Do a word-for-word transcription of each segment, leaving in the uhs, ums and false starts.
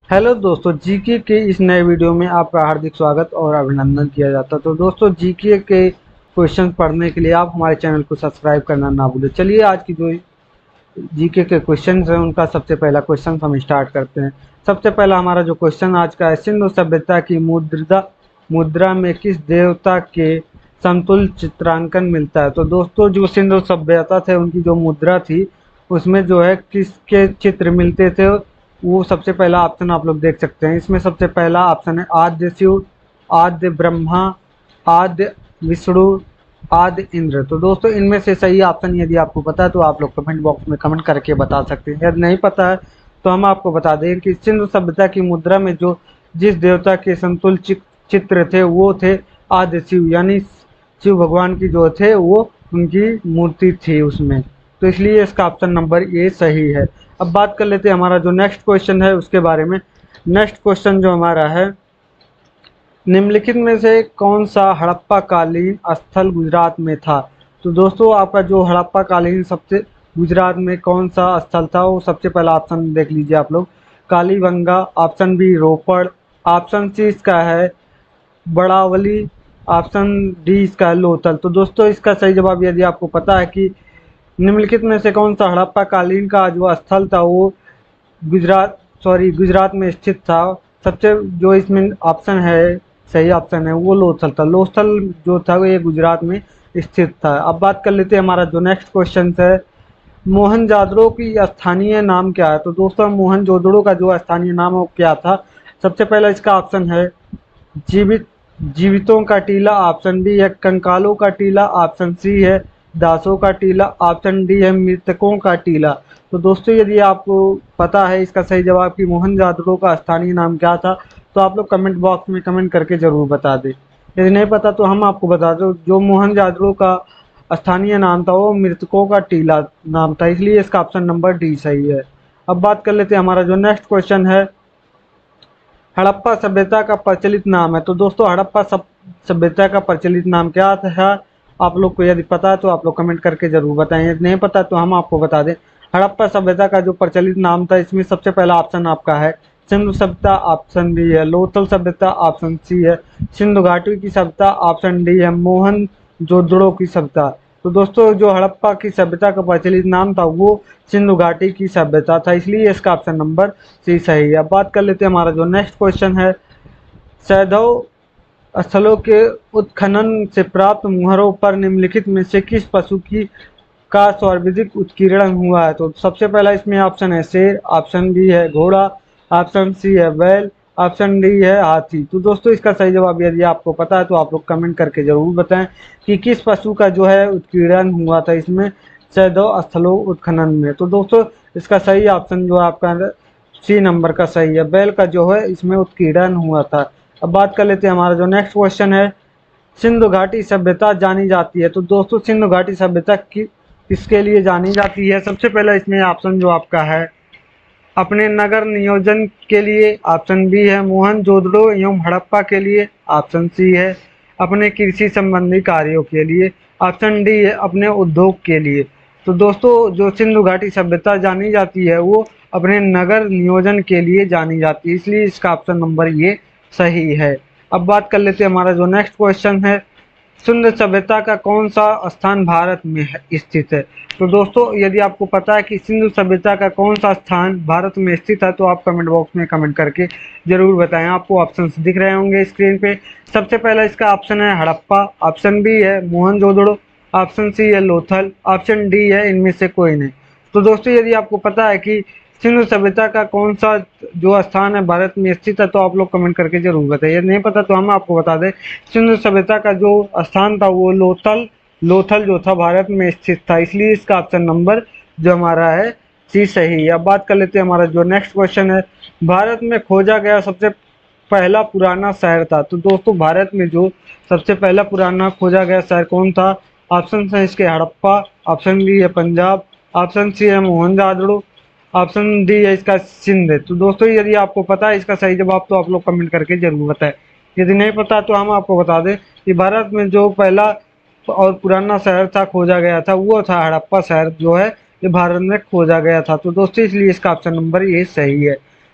Hello दोस्तों, GK के इस नए वीडियो में आपका हार्दिक स्वागत और अभिनंदन किया जाता है। तो दोस्तों, जीके के क्वेश्चन पढ़ने के लिए आप हमारे चैनल को सब्सक्राइब करना ना भूलें। चलिए, आज की जो जीके के क्वेश्चन हैं उनका सबसे पहला क्वेश्चन हम स्टार्ट करते हैं। सबसे पहला हमारा जो क्वेश्चन आज का है, सिंधु सभ्यता की मुद्रा मुद्रा में किस देवता के समतुल्य चित्रांकन मिलता है? तो दोस्तों, जो सिंधु सभ्यता थे उनकी जो मुद्रा थी उसमें जो है किसके चित्र मिलते थे, वो सबसे पहला ऑप्शन आप लोग देख सकते हैं। इसमें सबसे पहला ऑप्शन है आद्य शिव, आद्य ब्रह्मा, आद्य विष्णु, आद्य इंद्र। तो दोस्तों, इनमें से सही ऑप्शन यदि आपको पता है तो आप लोग कमेंट बॉक्स में कमेंट करके बता सकते हैं। यदि नहीं पता है तो हम आपको बता दें कि सिंधु सभ्यता की मुद्रा में जो जिस देवता के संतुल्य चित्र थे वो थे आद्य शिव, यानी शिव भगवान की जो थे वो उनकी मूर्ति थी उसमें। तो इसलिए इसका ऑप्शन नंबर ए सही है। अब बात कर लेते हैं हमारा जो नेक्स्ट क्वेश्चन है उसके बारे में। नेक्स्ट क्वेश्चन जो हमारा है, निम्नलिखित में से कौन सा हड़प्पा कालीन स्थल गुजरात में था? तो दोस्तों, आपका जो हड़प्पा कालीन सबसे गुजरात में कौन सा स्थल था, वो सबसे पहला ऑप्शन देख लीजिए आप लोग, Kalibangan. Option B Ropar. Option C इसका है बड़ावली। ऑप्शन डी इसका है लोथल। तो दोस्तों, इसका सही जवाब यदि आपको पता है कि निम्नलिखित में से कौन सा हड़प्पा कालीन का जो स्थल था वो गुजरात सॉरी गुजरात में स्थित था, सबसे जो इसमें ऑप्शन है सही ऑप्शन है वो लोथल था। लोथल जो था वो ये गुजरात में स्थित था। अब बात कर लेते हैं हमारा जो नेक्स्ट क्वेश्चन है, मोहनजादड़ो की स्थानीय नाम क्या है? तो दोस्तों, मोहनजोदड़ो का जो स्थानीय नाम है वो क्या था? सबसे पहला इसका ऑप्शन है जीवित जीवितों का टीला। ऑप्शन बी है कंकालों का टीला। ऑप्शन सी है दासों का टीला। ऑप्शन डी है मृतकों का टीला। तो दोस्तों, यदि आपको पता है इसका सही जवाब कि मोहनजादड़ो का स्थानीय नाम क्या था तो आप लोग कमेंट बॉक्स में कमेंट करके जरूर बता दें। यदि नहीं पता तो हम आपको बता दें, जो मोहनजादड़ो का स्थानीय नाम था वो मृतकों का टीला नाम था, इसलिए इसका ऑप्शन नंबर डी सही है। अब बात कर लेते हैं हमारा जो नेक्स्ट क्वेश्चन है, हड़प्पा सभ्यता का प्रचलित नाम है। तो दोस्तों, हड़प्पा सभ्यता का प्रचलित नाम क्या है? आप लोग को यदि पता है तो आप लोग कमेंट करके जरूर बताएं। यदि नहीं पता तो हम आपको बता दें। हड़प्पा सभ्यता का जो प्रचलित नाम था इसमें सबसे पहला ऑप्शन आपका है सिंधु सभ्यता। ऑप्शन बी है लोथल सभ्यता। ऑप्शन सी है सिंधु घाटी की सभ्यता। ऑप्शन डी है मोहनजोदड़ो की सभ्यता। तो दोस्तों, जो हड़प्पा की सभ्यता का प्रचलित नाम था वो सिंधु घाटी की सभ्यता था, इसलिए इसका ऑप्शन नंबर सी सही है। अब बात कर लेते हैं हमारा जो नेक्स्ट क्वेश्चन है, सैंधव स्थलों के उत्खनन से प्राप्त मुहरों पर निम्नलिखित में से किस पशु की का सर्वाधिक उत्कीर्णन हुआ है? तो सबसे पहला इसमें ऑप्शन है शेर। ऑप्शन बी है घोड़ा। ऑप्शन सी है बैल। ऑप्शन डी है हाथी। तो दोस्तों, इसका सही जवाब यदि आपको पता है तो आप लोग कमेंट करके जरूर बताएं कि किस पशु का जो है उत्कीर्णन हुआ था इसमें सैंधव स्थलों उत्खनन में। तो दोस्तों, इसका सही ऑप्शन जो आपका सी नंबर का सही है, बैल का जो है इसमें उत्कीर्णन हुआ था। अब बात कर लेते हैं हमारा जो नेक्स्ट क्वेश्चन है, सिंधु घाटी सभ्यता जानी जाती है। तो दोस्तों, सिंधु घाटी सभ्यता की किसके लिए जानी जाती है? सबसे पहला इसमें ऑप्शन जो आपका है अपने नगर नियोजन के लिए। ऑप्शन बी है मोहनजोदड़ो एवं हड़प्पा के लिए। ऑप्शन सी है अपने कृषि संबंधी कार्यों के लिए। ऑप्शन डी है अपने उद्योग के लिए। तो दोस्तों, जो सिंधु घाटी सभ्यता जानी जाती है वो अपने नगर नियोजन के लिए जानी जाती है, इसलिए इसका ऑप्शन नंबर ये सही है। अब बात कर लेते हैं हमारा जो नेक्स्ट क्वेश्चन है, सिंधु सभ्यता का कौन सा स्थान भारत में स्थित है? तो दोस्तों, यदि आपको पता है कि सिंधु सभ्यता का कौन सा स्थान भारत में स्थित है तो आप कमेंट बॉक्स में कमेंट करके जरूर बताएं। आपको ऑप्शंस दिख रहे होंगे स्क्रीन पे। सबसे पहला इसका ऑप्शन है हड़प्पा। ऑप्शन बी है मोहनजोदड़ो। ऑप्शन सी है लोथल। ऑप्शन डी है इनमें से कोई नहीं। तो दोस्तों, यदि आपको पता है कि सिंधु सभ्यता का कौन सा जो स्थान है भारत में स्थित है तो आप लोग कमेंट करके जरूर बताइए। यदि नहीं पता तो हम आपको बता दें, सिंधु सभ्यता का जो स्थान था वो लोथल लोथल जो था भारत में स्थित था, इसलिए इसका ऑप्शन नंबर जो हमारा है सी सही है। अब बात कर लेते हैं हमारा जो नेक्स्ट क्वेश्चन है, भारत में खोजा गया सबसे पहला पुराना शहर था। तो दोस्तों, भारत में जो सबसे पहला पुराना खोजा गया शहर कौन था? ऑप्शन है इसके हड़प्पा। ऑप्शन बी है पंजाब। ऑप्शन सी है मोहनजादड़ो। ऑप्शन डी है इसका सिंध। तो दोस्तों, यदि आपको पता है इसका सही जवाब तो आप लोग कमेंट करके जरूर बताएं। यदि नहीं पता तो हम आपको बता दें कि भारत में जो पहला और पुराना शहर था खोजा गया था वो था हड़प्पा शहर, जो है ये भारत में खोजा गया था। तो दोस्तों, इसलिए इसका ऑप्शन नंबर ये सही है।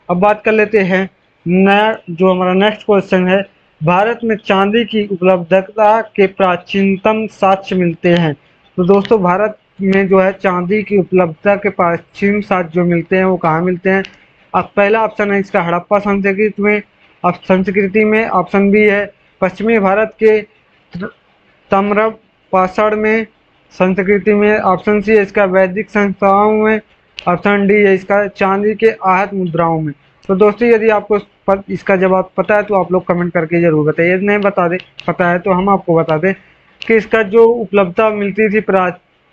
अब बात कर लेते हैं नया जो हमारा नेक्स्ट क्वेश्चन है, भारत में चांदी की उपलब्धता के प्राचीनतम साक्ष्य मिलते हैं। तो दोस्तों भारत में जो है चांदी की उपलब्धता के प्राचीन साक्ष्य जो मिलते हैं वो कहाँ मिलते हैं। अब पहला ऑप्शन है इसका हड़प्पा संस्कृति में, अब संस्कृति में। ऑप्शन बी है पश्चिमी भारत के ताम्र पाषाण में संस्कृति में। ऑप्शन सी है इसका वैदिक संस्थाओं में। ऑप्शन डी है इसका चांदी के आहत मुद्राओं में। तो दोस्तों यदि आपको पत, इसका जवाब पता है तो आप लोग कमेंट करके जरूर बताइए, यदि नहीं बता दे पता है तो हम आपको बता दें कि इसका जो उपलब्धता मिलती थी प्रा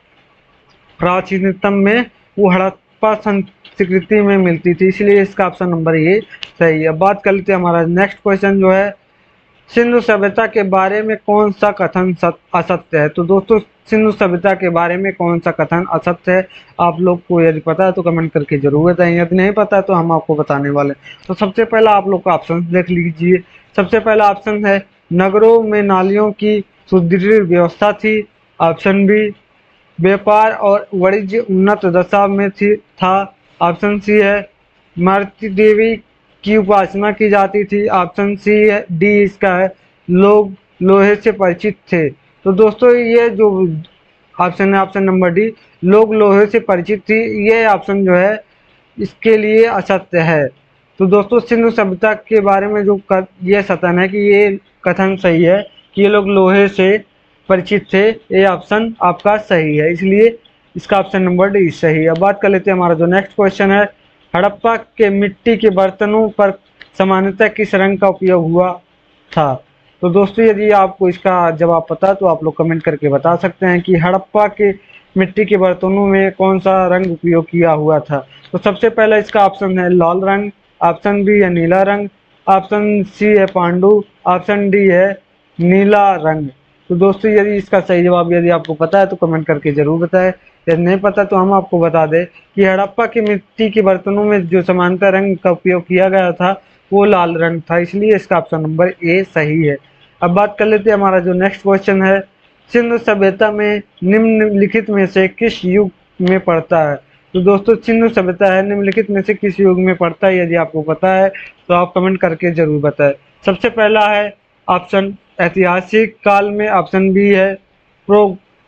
प्राचीनतम में वो हड़प्पा संस्कृति में मिलती थी, इसलिए इसका ऑप्शन नंबर ये सही है। बात कर लेते हैं हमारा नेक्स्ट क्वेश्चन जो है, सिंधु सभ्यता के बारे में कौन सा कथन असत्य है। तो दोस्तों सिंधु सभ्यता के बारे में कौन सा कथन असत्य है, आप लोग को यदि पता है तो कमेंट करके जरूर बताएं, यदि नहीं पता है तो हम आपको बताने वाले। तो सबसे पहला आप लोग का ऑप्शन देख लीजिए। सबसे पहला ऑप्शन है नगरों में नालियों की सुदृढ़ व्यवस्था थी। ऑप्शन बी व्यापार और वाणिज्य उन्नत दशा में थी था। ऑप्शन सी है मारुति देवी की उपासना की जाती थी। ऑप्शन सी है डी इसका है लोग लोहे से परिचित थे। तो दोस्तों ये जो ऑप्शन है ऑप्शन नंबर डी लोग लोहे से परिचित थी, ये ऑप्शन जो है इसके लिए असत्य है। तो दोस्तों सिंधु सभ्यता के बारे में जो ये कथन है कि ये कथन सही है कि ये लोग लोहे से परिचित थे, ये ऑप्शन आपका सही है, इसलिए इसका ऑप्शन नंबर डी सही है। बात कर लेते हैं हमारा जो नेक्स्ट क्वेश्चन है, हड़प्पा के मिट्टी के बर्तनों पर सामान्यतः किस रंग का उपयोग हुआ था। तो दोस्तों यदि आपको इसका जवाब पता है तो आप लोग कमेंट करके बता सकते हैं कि हड़प्पा के मिट्टी के बर्तनों में कौन सा रंग उपयोग किया हुआ था। तो सबसे पहला इसका ऑप्शन है लाल रंग। ऑप्शन बी है नीला रंग। ऑप्शन सी है पांडु। ऑप्शन डी है नीला रंग। तो दोस्तों यदि इसका सही जवाब यदि आपको पता है तो कमेंट करके जरूर बताएं, यदि नहीं पता तो हम आपको बता दें कि हड़प्पा की मिट्टी के बर्तनों में जो समानता रंग का उपयोग किया गया था वो लाल रंग था, इसलिए इसका ऑप्शन नंबर ए सही है। अब बात कर लेते हैं हमारा जो नेक्स्ट क्वेश्चन है, सिंधु सभ्यता में निम्नलिखित में से किस युग में पड़ता है। तो दोस्तों सिंधु सभ्यता है निम्नलिखित में से किस युग में पड़ता है, यदि आपको पता है तो आप कमेंट करके जरूर बताएं। सबसे पहला है ऑप्शन ऐतिहासिक काल में। ऑप्शन बी है प्रो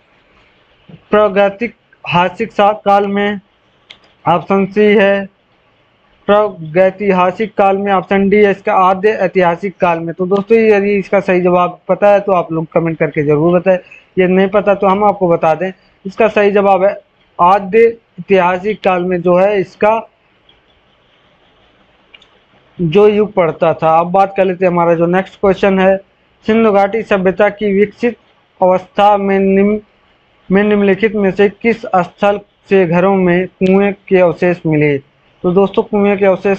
प्रागैतिहासिक काल में। ऑप्शन सी है प्रागैतिहासिक काल में। ऑप्शन डी है इसका आद्य ऐतिहासिक काल में। तो दोस्तों यदि इसका सही जवाब पता है तो आप लोग कमेंट करके जरूर बताएं, यदि नहीं पता तो हम आपको बता दें इसका सही जवाब है आद्य ऐतिहासिक काल में जो है इसका जो युग पड़ता था। अब बात कर लेते हैं हमारा जो नेक्स्ट क्वेश्चन है, सिंधु घाटी सभ्यता की विकसित अवस्था में निम्न में निम्नलिखित में से किस स्थल से घरों में कुएं के अवशेष मिले। तो दोस्तों कुएं के अवशेष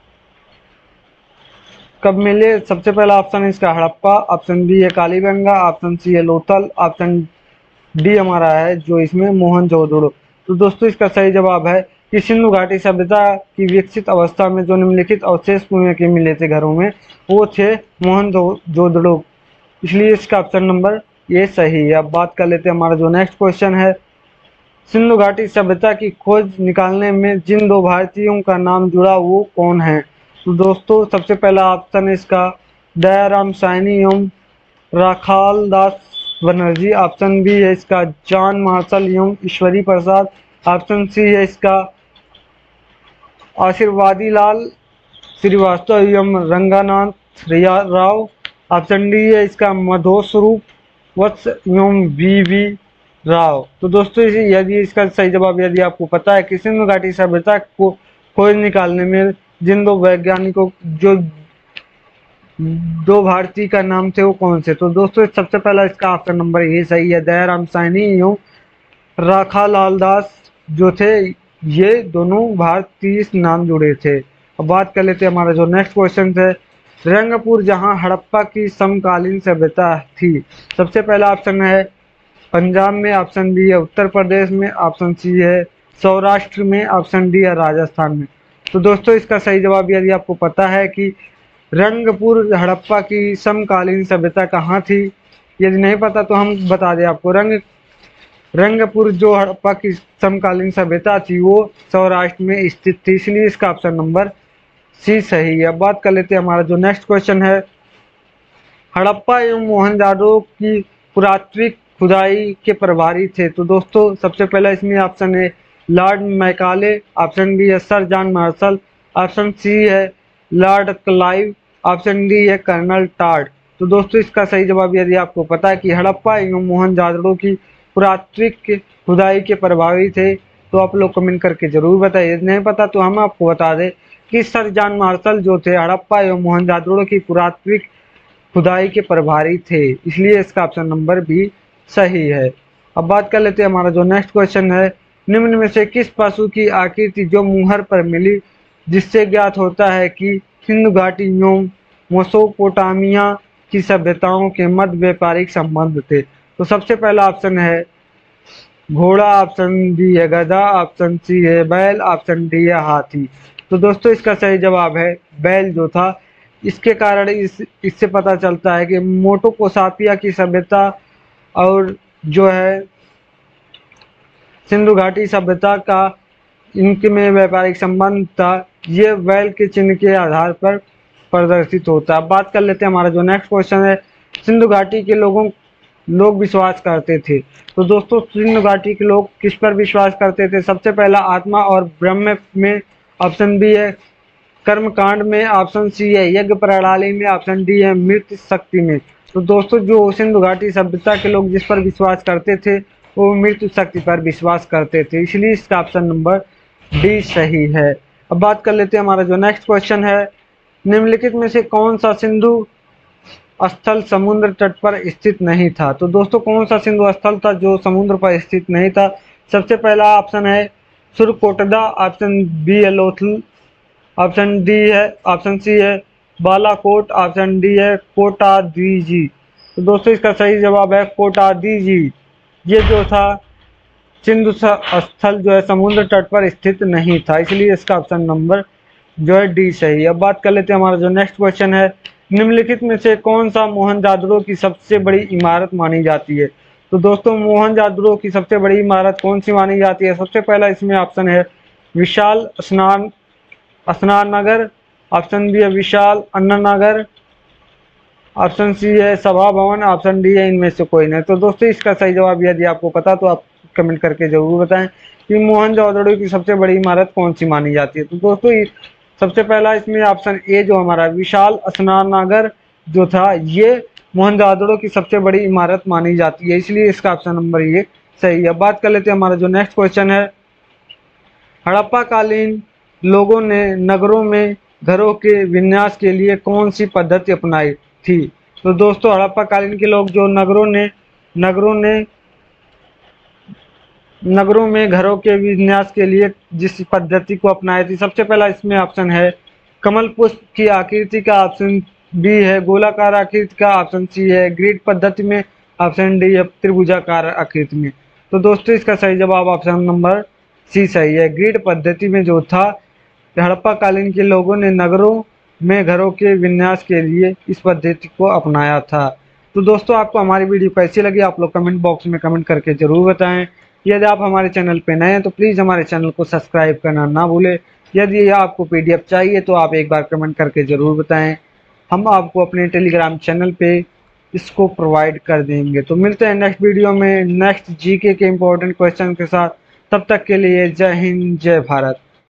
कब मिले। सबसे पहला ऑप्शन है इसका हड़प्पा। ऑप्शन बी है कालीबंगा। ऑप्शन सी है लोथल। ऑप्शन डी हमारा है जो इसमें मोहनजोदड़ो। तो दोस्तों इसका सही जवाब है कि सिंधु घाटी सभ्यता की विकसित अवस्था में जो निम्नलिखित अवशेष कुएं के मिले थे घरों में वो थे मोहनजोदड़ो, इसलिए इसका ऑप्शन नंबर ये सही है। अब बात कर लेते हैं हमारा जो नेक्स्ट क्वेश्चन है, सिंधु घाटी सभ्यता की खोज निकालने में जिन दो भारतीयों का नाम जुड़ा वो कौन है। तो दोस्तों सबसे पहला ऑप्शन है इसका दयाराम साहनी एवं राखाल दास बनर्जी। ऑप्शन बी है इसका जॉन मार्शल एवं ईश्वरी प्रसाद। ऑप्शन सी है इसका आशीर्वादी लाल श्रीवास्तव एवं रंगानाथ राव। ऑप्शन डी है इसका मधोस्वरूप वत्स एवं वी वी राव। तो दोस्तों यदि इसका सही जवाब यदि आपको पता है कि सिंधु घाटी सभ्यता को खोज निकालने में जिन दो वैज्ञानिकों जो दो भारतीय का नाम थे वो कौन से। तो दोस्तों सबसे पहला इसका ऑप्शन नंबर ये सही है दयाराम साहनी एवं राखालाल दास जो थे ये दोनों भारतीय नाम जुड़े थे। अब बात कर लेते हैं हमारा जो नेक्स्ट क्वेश्चन है, रंगपुर जहां हड़प्पा की समकालीन सभ्यता थी। सबसे पहला ऑप्शन है पंजाब में। ऑप्शन बी है उत्तर प्रदेश में। ऑप्शन सी है सौराष्ट्र में। ऑप्शन डी है राजस्थान में। तो दोस्तों इसका सही जवाब यदि आपको पता है कि रंगपुर हड़प्पा की समकालीन सभ्यता कहाँ थी, यदि नहीं पता तो हम बता दें आपको रंग रंगपुर जो हड़प्पा की समकालीन सभ्यता थी वो सौराष्ट्र में स्थित थी, इसलिए इसका ऑप्शन नंबर सी सही है। अब बात कर लेते हैं हमारा जो नेक्स्ट क्वेश्चन है, हड़प्पा एवं मोहनजादड़ो की पुरातात्विक खुदाई के प्रभारी थे। तो दोस्तों सबसे पहला इसमें ऑप्शन है लॉर्ड मैकाले, ऑप्शन बी है sir John Marshall, option C है लॉर्ड क्लाइव, ऑप्शन डी है कर्नल टॉड। तो दोस्तों इसका सही जवाब, यदि आपको पता है कि हड़प्पा एवं मोहनजादड़ो की पुरातात्विक खुदाई के प्रभावी थे तो आप लोग कमेंट करके जरूर बताइए। यदि नहीं पता तो हम आपको बता दें कि सर जॉन मार्शल जो थे हड़प्पा एवं मोहनजादड़ो की पुरातात्विक खुदाई के प्रभारी थे, इसलिए इसका ऑप्शन नंबर बी सही है। अब बात कर लेते हैं हमारा जो नेक्स्ट क्वेश्चन है, निम्न में से किस पशु की आकृति जो मुहर पर मिली जिससे ज्ञात होता है कि सिंधु घाटी एवं मेसोपोटामिया की सभ्यताओं के मध्य व्यापारिक संबंध थे। तो सबसे पहला ऑप्शन है घोड़ा, ऑप्शन बी है गधा, ऑप्शन सी है बैल, ऑप्शन डी है हाथी। तो दोस्तों इसका सही जवाब है बैल जो था। इसके कारण इस इससे पता चलता है कि मेसोपोटामिया की सभ्यता और जो है सिंधु घाटी सभ्यता का इनके में व्यापारिक संबंध था, ये बैल के चिन्ह के आधार पर प्रदर्शित होता है। बात कर लेते हैं हमारा जो नेक्स्ट क्वेश्चन है, सिंधु घाटी के लोगों लोग विश्वास करते थे। तो दोस्तों सिंधु घाटी के लोग किस पर विश्वास करते थे? सबसे पहला आत्मा और ब्रह्म में, ऑप्शन बी है कर्म कांड में, ऑप्शन सी है यज्ञ प्रणाली में, ऑप्शन डी है मृत शक्ति में। तो दोस्तों जो सिंधु घाटी सभ्यता के लोग जिस पर विश्वास करते थे वो मृत्यु शक्ति पर विश्वास करते थे, इसलिए इसका ऑप्शन नंबर डी सही है। अब बात कर लेते हैं हमारा जो नेक्स्ट क्वेश्चन है, निम्नलिखित में से कौन सा सिंधु स्थल समुद्र तट पर स्थित नहीं था? तो दोस्तों कौन सा सिंधु स्थल था जो समुद्र पर स्थित नहीं था? सबसे पहला ऑप्शन है सुरकोटदा, ऑप्शन बी है लोथल, ऑप्शन डी है ऑप्शन सी है बालाकोट, ऑप्शन डी है कोटादीजी। तो दोस्तों इसका सही जवाब है कोटादीजी। ये जो था सिंधु स्थल जो है समुद्र तट पर स्थित नहीं था, इसलिए इसका ऑप्शन नंबर जो है डी सही है। अब बात कर लेते हैं हमारा जो नेक्स्ट क्वेश्चन है, निम्नलिखित में से कौन सा मोहनजादड़ो की सबसे बड़ी इमारत मानी जाती है? तो दोस्तों मोहनजादड़ो की सबसे बड़ी इमारत कौन सी मानी जाती है? सबसे पहला इसमें ऑप्शन है विशाल स्नान स्नान नगर, ऑप्शन बी है विशाल अन्न नगर, ऑप्शन सी है सभा भवन, ऑप्शन डी है इनमें से कोई नहीं। तो दोस्तों इसका सही जवाब यदि आपको पता तो आप कमेंट करके जरूर बताएं कि मोहनजोदड़ो की सबसे बड़ी इमारत कौन सी मानी जाती है। तो दोस्तों सबसे पहला इसमें ऑप्शन ए जो हमारा विशाल स्नानागार जो था ये मोहनजोदड़ो की सबसे बड़ी इमारत मानी जाती है, इसलिए इसका ऑप्शन नंबर ये सही है। बात कर लेते हैं हमारा जो नेक्स्ट क्वेश्चन है, हड़प्पा कालीन लोगों ने नगरों में घरों के विन्यास के लिए कौन सी पद्धति अपनाई थी? तो दोस्तों हड़प्पा कालीन के लोग जो नगरों ने नगरों ने नगरों में घरों के विन्यास के लिए जिस पद्धति को अपनाई थी, सबसे पहला इसमें ऑप्शन है कमल पुष्प की आकृति का, ऑप्शन बी है गोलाकार आकृति का, ऑप्शन सी है ग्रिड पद्धति में, ऑप्शन डी है त्रिभुजाकार आकृति में। तो दोस्तों इसका सही जवाब ऑप्शन नंबर सी सही है। ग्रिड पद्धति में जो था हड़प्पा कालीन के लोगों ने नगरों में घरों के विन्यास के लिए इस पद्धति को अपनाया था। तो दोस्तों आपको हमारी वीडियो कैसी लगी आप लोग कमेंट बॉक्स में कमेंट करके जरूर बताएं। यदि आप हमारे चैनल पे नए हैं तो प्लीज़ हमारे चैनल को सब्सक्राइब करना ना भूलें। यदि आपको पीडीएफ चाहिए तो आप एक बार कमेंट करके ज़रूर बताएं, हम आपको अपने टेलीग्राम चैनल पे इसको प्रोवाइड कर देंगे। तो मिलते हैं नेक्स्ट वीडियो में नेक्स्ट जीके के इम्पोर्टेंट क्वेश्चन के साथ, तब तक के लिए जय हिंद जय भारत।